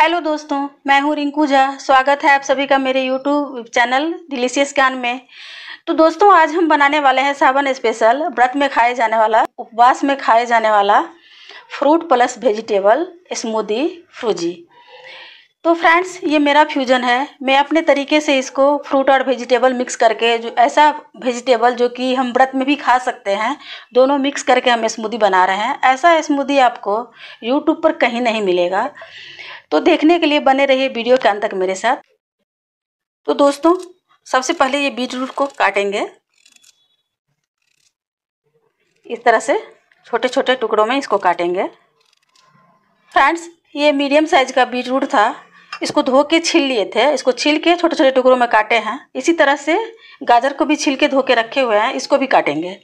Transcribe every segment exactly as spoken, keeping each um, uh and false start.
Hello दोस्तों, मैं हूँ रिंकू झा। स्वागत है आप सभी का मेरे यूट्यूब चैनल डिलीशियस ज्ञान में। तो दोस्तों, आज हम बनाने वाले हैं सावन स्पेशल व्रत में खाए जाने वाला, उपवास में खाए जाने वाला फ्रूट प्लस वेजिटेबल स्मूदी फ्रूजी। तो फ्रेंड्स, ये मेरा फ्यूजन है। मैं अपने तरीके से इसको फ्रूट और वेजिटेबल मिक्स करके, जो ऐसा वेजिटेबल जो कि हम व्रत में भी खा सकते हैं, दोनों मिक्स करके हम स्मूदी बना रहे हैं। ऐसा स्मूदी आपको यूट्यूब पर कहीं नहीं मिलेगा। तो देखने के लिए बने रहिए वीडियो के अंत तक मेरे साथ। तो दोस्तों, सबसे पहले ये बीट रूट को काटेंगे। इस तरह से छोटे छोटे टुकड़ों में इसको काटेंगे। फ्रेंड्स, ये मीडियम साइज का बीट रूट था। इसको धो के छील लिए थे। इसको छील के छोटे छोटे टुकड़ों में काटे हैं। इसी तरह से गाजर को भी छील के धो के रखे हुए हैं, इसको भी काटेंगे।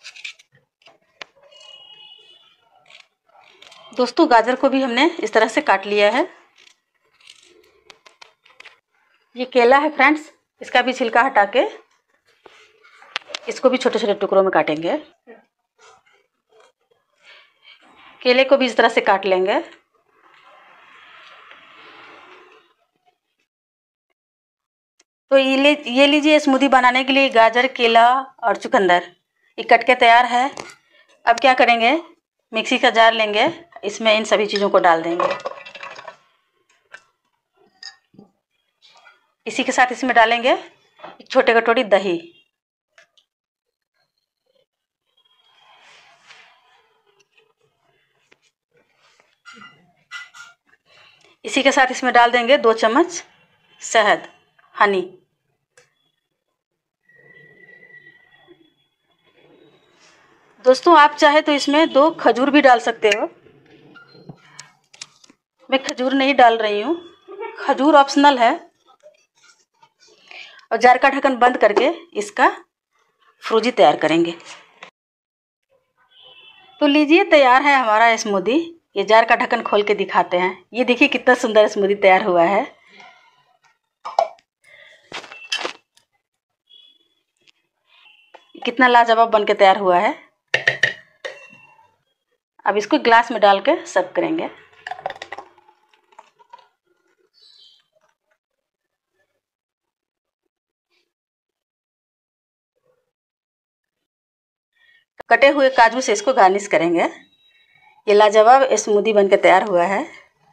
दोस्तों, गाजर को भी हमने इस तरह से काट लिया है। ये केला है फ्रेंड्स, इसका भी छिलका हटा के इसको भी छोटे छोटे टुकड़ों में काटेंगे। केले को भी इस तरह से काट लेंगे। तो ये ले ये लीजिए, स्मूदी बनाने के लिए गाजर, केला और चुकंदर ये कट के तैयार है। अब क्या करेंगे, मिक्सी का जार लेंगे, इसमें इन सभी चीज़ों को डाल देंगे। इसी के साथ इसमें डालेंगे एक छोटे कटोरी दही। इसी के साथ इसमें डाल देंगे दो चम्मच शहद, हनी। दोस्तों, आप चाहे तो इसमें दो खजूर भी डाल सकते हो। मैं खजूर नहीं डाल रही हूँ, खजूर ऑप्शनल है। और जार का ढक्कन बंद करके इसका फ्रूजी तैयार करेंगे। तो लीजिए, तैयार है हमारा स्मूदी। ये जार का ढक्कन खोल के दिखाते हैं। ये देखिए कितना सुंदर स्मूदी तैयार हुआ है। कितना लाजवाब बन के तैयार हुआ है। अब इसको ग्लास में डाल के सर्व करेंगे। कटे हुए काजू से इसको गार्निश करेंगे। ये लाजवाब स्मूदी बनके तैयार हुआ है।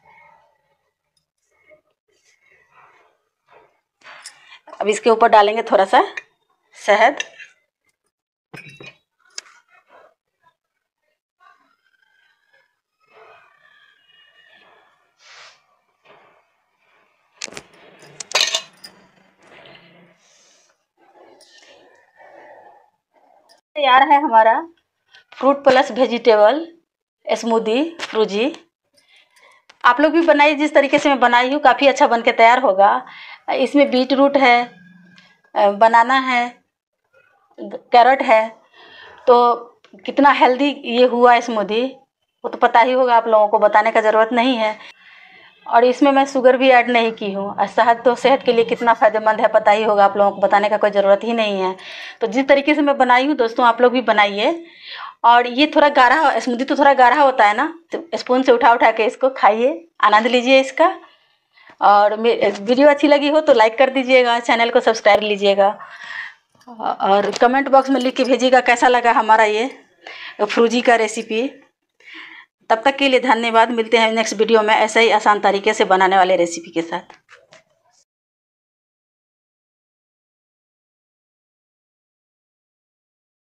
अब इसके ऊपर डालेंगे थोड़ा सा शहद। तैयार है हमारा फ्रूट प्लस वेजिटेबल स्मूदी फ्रूजी। आप लोग भी बनाइए जिस तरीके से मैं बनाई हूँ, काफ़ी अच्छा बनके तैयार होगा। इसमें बीट रूट है, बनाना है, कैरेट है। तो कितना हेल्दी ये हुआ स्मूदी, वो तो पता ही होगा आप लोगों को, बताने का ज़रूरत नहीं है। और इसमें मैं शुगर भी ऐड नहीं की हूँ। और शहद तो सेहत के लिए कितना फ़ायदेमंद है पता ही होगा आप लोगों को, बताने का कोई ज़रूरत ही नहीं है। तो जिस तरीके से मैं बनाई हूँ दोस्तों, आप लोग भी बनाइए। और ये थोड़ा गाढ़ा स्मूदी तो थोड़ा गाढ़ा होता है ना, तो स्पून से उठा उठा के इसको खाइए, आनंद लीजिए इसका। और वीडियो अच्छी लगी हो तो लाइक कर दीजिएगा, चैनल को सब्सक्राइब लीजिएगा और कमेंट बॉक्स में लिख के भेजिएगा कैसा लगा हमारा ये फ्रूजी का रेसिपी। तब तक के लिए धन्यवाद। मिलते हैं नेक्स्ट वीडियो में ऐसे ही आसान तरीके से बनाने वाले रेसिपी के साथ।